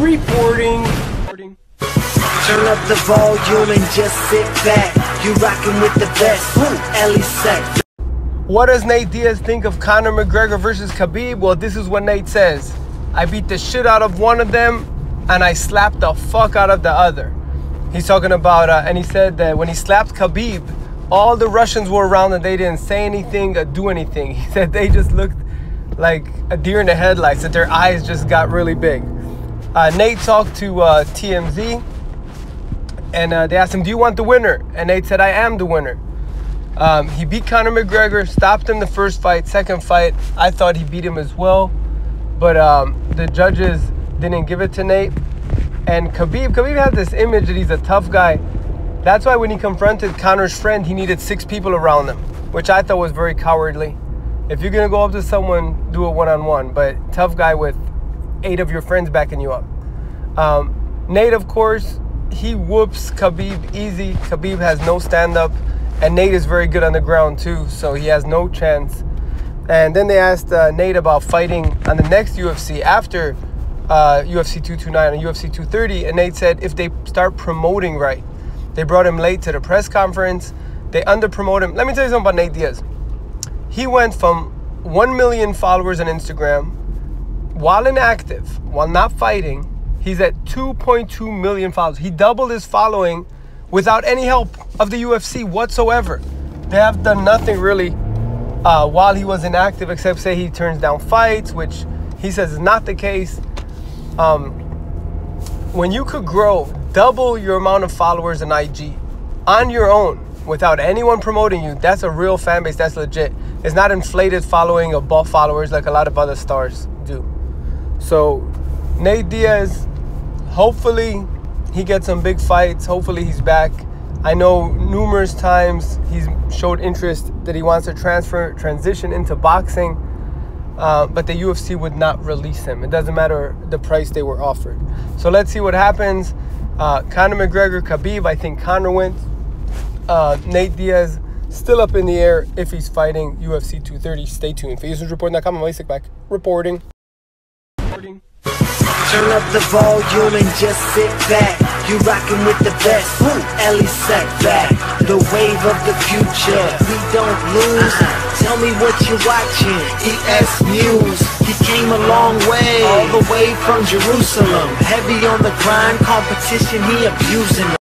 Reporting. Turn up the volume and just sit back. You rockin' with the best. Ellie Sack. What does Nate Diaz think of Conor McGregor versus Khabib? Well, this is what Nate says. I beat the shit out of one of them and I slapped the fuck out of the other. He's talking about, and he said that when he slapped Khabib, all the Russians were around and they didn't say anything or do anything. He said they just looked like a deer in the headlights, that their eyes just got really big. Nate talked to TMZ and they asked him, do you want the winner? And Nate said, I am the winner. He beat Conor McGregor, stopped him the first fight. Second fight, I thought he beat him as well. But the judges didn't give it to Nate. And Khabib had this image that he's a tough guy. That's why when he confronted Conor's friend, he needed 6 people around him, which I thought was very cowardly. If you're going to go up to someone, do it one-on-one. But tough guy with 8 of your friends backing you up. Nate, of course, he whoops Khabib easy. Khabib has no stand-up. And Nate is very good on the ground too, so he has no chance. And then they asked Nate about fighting on the next UFC after UFC 229 and UFC 230. And Nate said if they start promoting right. They brought him late to the press conference. They under-promote him. Let me tell you something about Nate Diaz. He went from 1 million followers on Instagram while inactive, while not fighting. He's at 2.2 million followers. He doubled his following without any help of the UFC whatsoever. They have done nothing really while he was inactive except say he turns down fights, which he says is not the case. When you could grow double your amount of followers in IG on your own without anyone promoting you, that's a real fan base, that's legit. It's not inflated following or buff followers like a lot of other stars do. So Nate Diaz, hopefully he gets some big fights. Hopefully he's back. I know numerous times he's showed interest that he wants to transition into boxing, but the UFC would not release him. It doesn't matter the price they were offered. So let's see what happens. Conor McGregor, Khabib, I think Conor wins. Nate Diaz, still up in the air if he's fighting UFC 230. Stay tuned. For UsersReporting.com, I'm Isaac back reporting. Turn up the volume and just sit back. You rockin' with the best. Ellie Sack back. The wave of the future. We don't lose. Tell me what you're watching. ES News. He came a long way. All the way from Jerusalem. Heavy on the grind. Competition, he abusing.